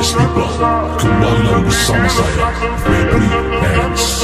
nice people, kembali bersama saya, Febri Hands.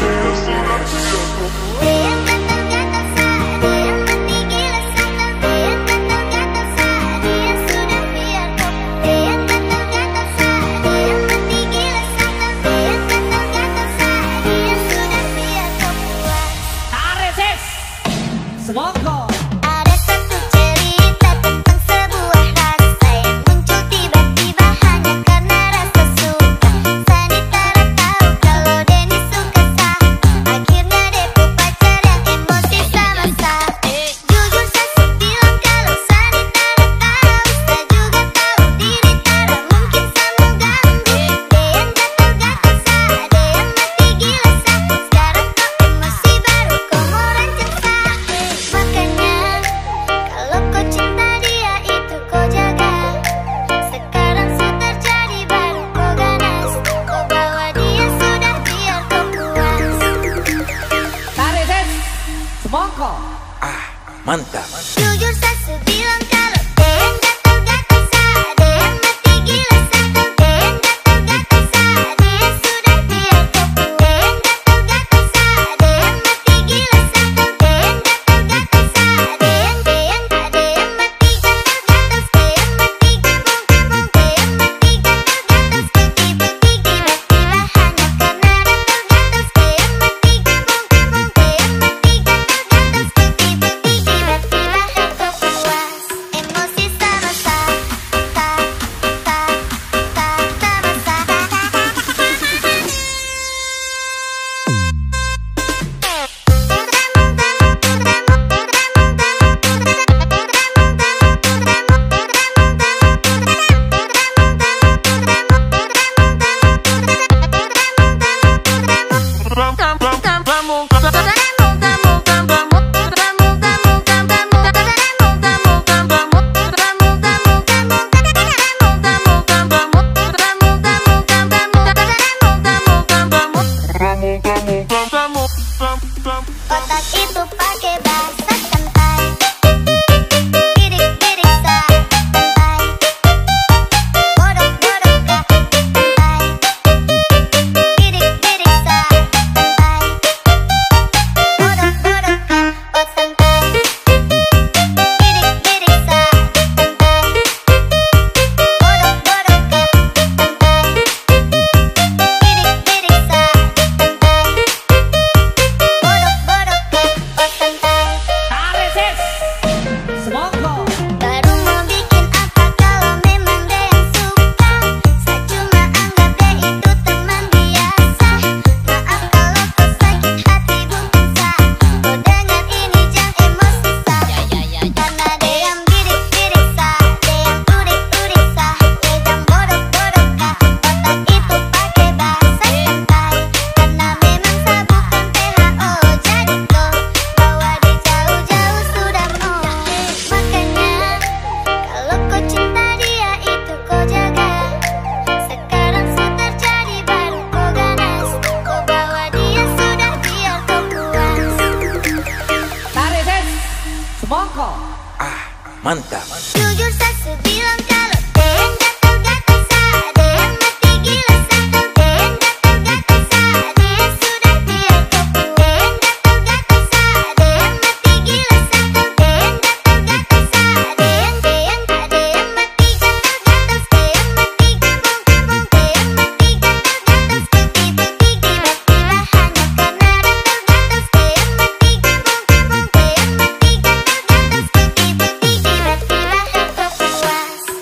Semongko. Ada satu cerita tentang sebuah rasa yang muncul tiba-tiba hanya karena rasa suka. Sani tak tahu kalau Denny suka sah. Akhirnya Depo pacar yang emosi sama sah. Jujur saya bilang kalau Sani tak tahu. Saya juga tahu diri Tara mungkin sama ganggu. Dean gatal-gatal sah, Dean mati gila sah. Sekarang kau emosi baru kau mau rancang sah. Makanya kalau kau cinta dia itu kau jaga. Sekarang sudah jadi baru kau ganas. Kau bawa dia sudah biar kau puas. Tarik ses. Semongko. Mantap. Jujur saya bilang kalau Dean gatal-gatal sah, Dean mati gila sah. Dean gatal-gatal sah, dia sudah biar kau puas. Dean gatal-gatal sah, Dean mati gila sah. Dean gatal-gatal sah, Dean mati gatal-gatal, Dean mati gabung-gabung, Dean mati gatal-gatal, seperti tiba-tiba hanya karena gatal-gatal, Dean mati gabung-gabung, Dean mati gatal-gatal, seperti tiba-tiba kau puas. Emosi sama sah, tak sama sah. Otak itu pakai bahasa santai. Bidik-bidik sah, santai. Bodok-bodok kah, santai. Bidik-bidik sah, santai. Bodok-bodok kah, oh santai. Bidik-bidik sah, santai. Bodok-bodok kah, santai. Bidik-bidik sah, santai. Bodok-bodok kah, oh santai. Tarik ses. Semongko. Baru mau bikin apa kalau memang dia yang suka. Saya cuma anggap dia itu teman biasa. Maaf kalau kau sakit hati bukan sah. Kau dengar ini jangan emosi sah. Karena dia yang bidik-bidik sah, dia yang udik-udik sah. Wedang bodok-bodok kah, otak itu pakai bahasa santai. Karena memang sah bukan PHO, jadi kau bawa dia jauh-jauh sudah mau. Makanya kalau kau cinta dia itu kau jaga. Sekarang sudah jadi baru kau ganas. Kau bawa dia sudah biar kau puas. Tarik ses. Semongko. Mantap. Jujur saya bilang kalau Dean gatal-gatal sah, Dean mati gila sah. Dean gatal-gatal sah, dia sudah biar kau puas. Dean gatal-gatal sah, Dean mati gila sah. Dean gatal-gatal sah, Dean mati gatal-gatal, Dean mati gabung-gabung, Dean mati gatal-gatal, seperti tiba-tiba hanya karena gatal-gatal, Dean mati gabung-gabung, Dean mati gatal-gatal, seperti tiba-tiba kau puas.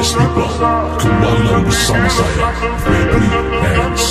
Nice people, kembali lagi bersama saya, Febri Hands.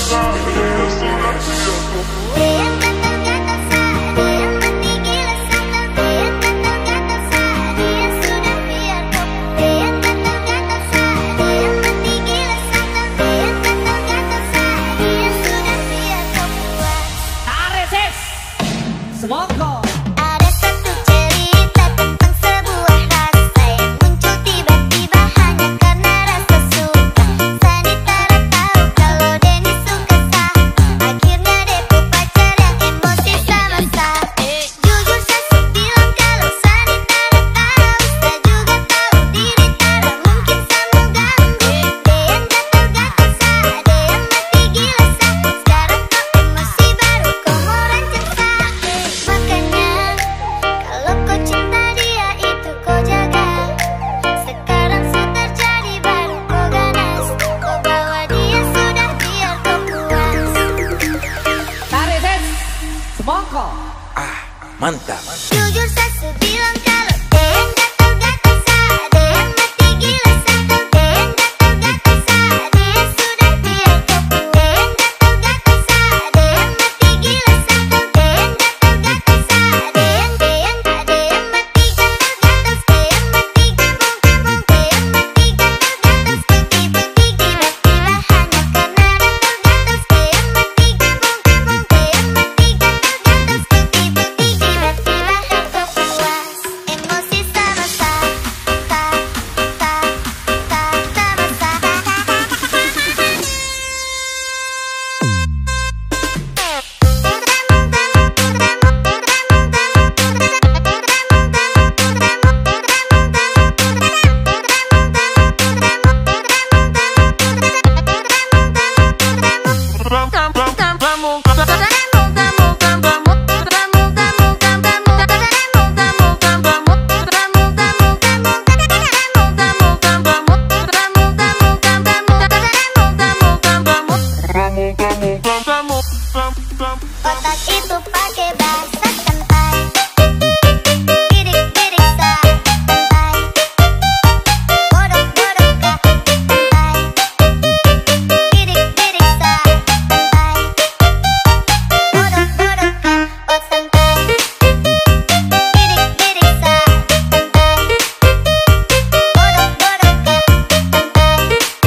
Semongko. Ada satu cerita tentang sebuah rasa yang muncul tiba-tiba hanya karena rasa suka. Sani tak tahu kalau Denny suka sah. Akhirnya Deku pacar yang emosi sama sah. Jujur saya bilang kalau Sani tak tahu. Saya juga tahu diri tak mungkin sama ganggu. Dean gatal-gatal sah, Dean mati gila sah. Sekarang kau emosi baru kau mau rancang sah. Makanya kalau kau cinta dia itu kau jaga. Sekarang sudah terjadi baru kau ganas. Kau bawa dia sudah biar kau puas. Tarik ses. Semongko. Mantap. Jujur saya bilang kalau Dean gatal-gatal sah, Dean mati gila sah. Dean gatal-gatal sah, dia sudah biar kau puas. Dean gatal-gatal sah, Dean mati gila sah. Dean gatal-gatal sah, Dean mati gatal-gatal, Dean mati gabung-gabung, Dean mati gatal-gatal, putih-putih tiba-tiba hanya karena gatal-gatal. Dean mati gabung-gabung, Dean mati gatal-gatal, putih-putih tiba-tiba kau puas. Emosi sama sah, sah, sah, sah, sama sah. Otak itu pakai bahasa santai. Bidik-bidik sah, santai. Bodok-bodok kah, santai. Bidik-bidik sah, santai. Bodok-bodok kah, oh santai. Bidik-bidik sah, santai. Bodok-bodok kah, santai.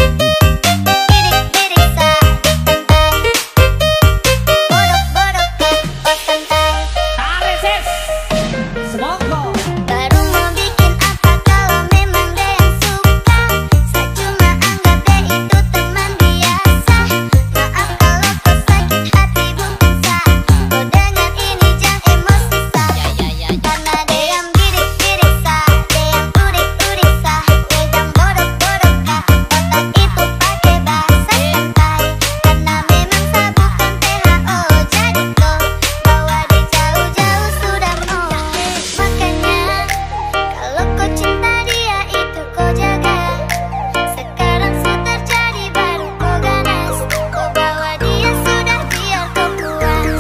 Bidik-bidik sah, santai. Bodok-bodok kah, oh santai. Tarik ses. Semongko. Baru mau bikin apa kalau memang dia yang suka. Saya cuma anggap dia itu teman biasa. Maaf kalau kau sakit hati bukan sah. Kau dengar ini jangan emosi sah. Karena dia yang bidik-bidik sah, dia yang udik-udik sah. Wedang bodok-bodok kah, otak itu pakai bahasa santai. Karena memang sah bukan THO, jadi kau bawa dia jauh-jauh sudah mau. Makanya kalau kau cinta dia itu kau jaga. Sekarang sudah terjadi baru kau ganas. Kau bawa dia sudah biar kau puas.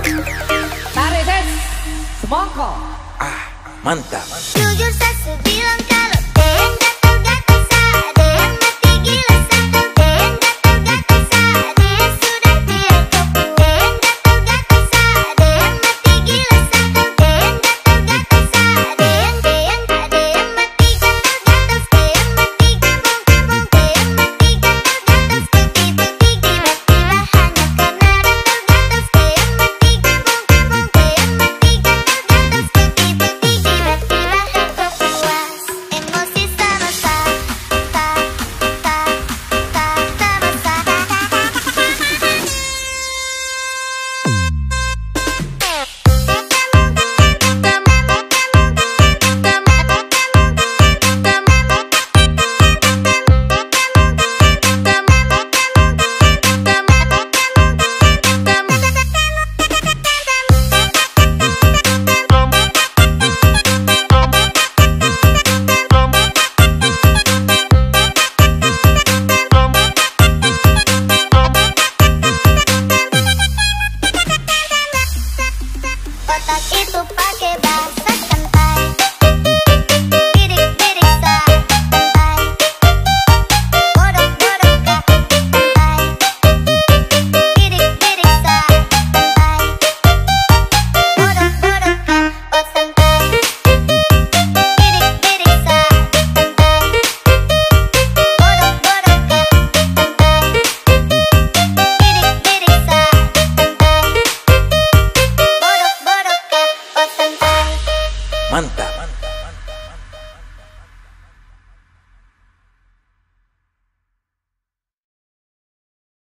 Tarik ses. Semongko. Mantap. Jujur saya bilang kalau Dean gatal-gatal sah, Dean mati gila sah. Dean gatal-gatal sah, dia sudah biar kau puas. Dean gatal-gatal sah, Dean mati gila sah. Dean gatal-gatal sah, Dean mati gatal-gatal, Dean mati gabung-gabung, Dean mati gatal-gatal, putih-putih tiba-tiba hanya karena gatal-gatal. Dean mati gabung-gabung, Dean mati gatal-gatal, putih-putih tiba-tiba kau puas. Emosi sama sah, sah, sah, sah, sama sah. Otak itu pakai bahasa